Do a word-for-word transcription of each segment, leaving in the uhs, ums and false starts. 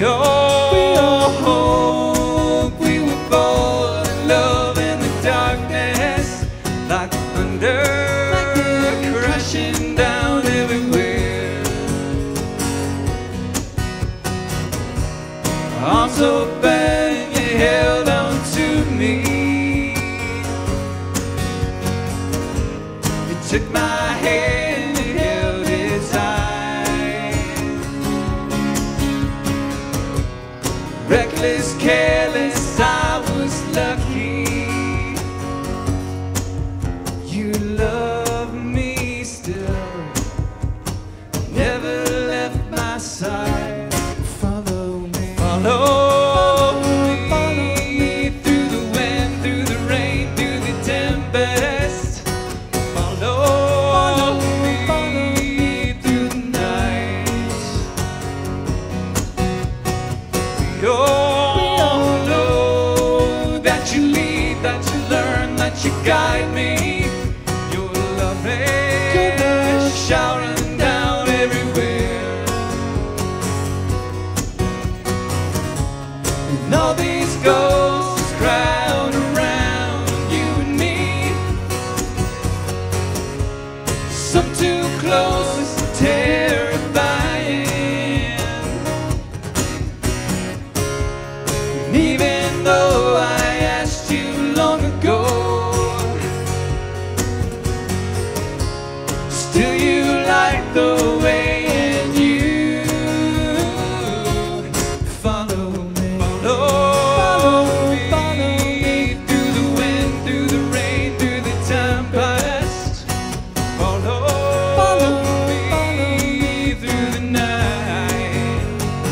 hope we will fall in love in the darkness, like thunder crashing down everywhere. Arms open, you held on to me. You took my hand and held it tight. Reckless, careless, I was lucky. You love me still, never left my side. Follow me, follow me, follow me through the wind, through the rain, through the tempest. Follow me, follow me through the night. We all know that you lead, that you learn, that you guide me. Your love is showering down everywhere. And all these ghosts crowd around you and me. Some too close, terrifying. And even though I asked you long ago, still you like the way in you. Follow me, follow me, follow me through the wind, through the rain, through the tempest. Follow me through the night.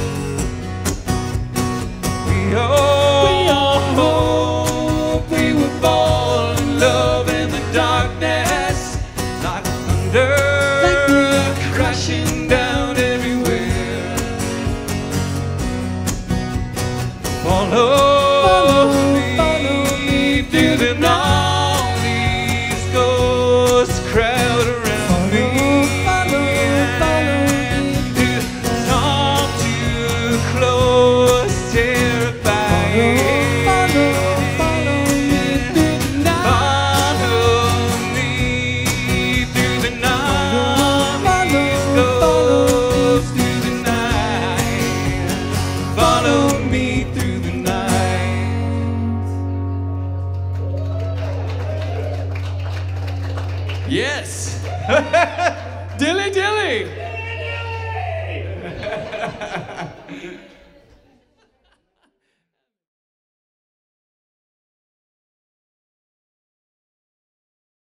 We all hope we would fall in love in the darkness, like thunder crashing down everywhere. Follow me through the night. These ghosts crowd around me. Some too close, terrifying. Follow me through the night. These ghosts through the night. Follow me through the night. Yes. Dilly dilly.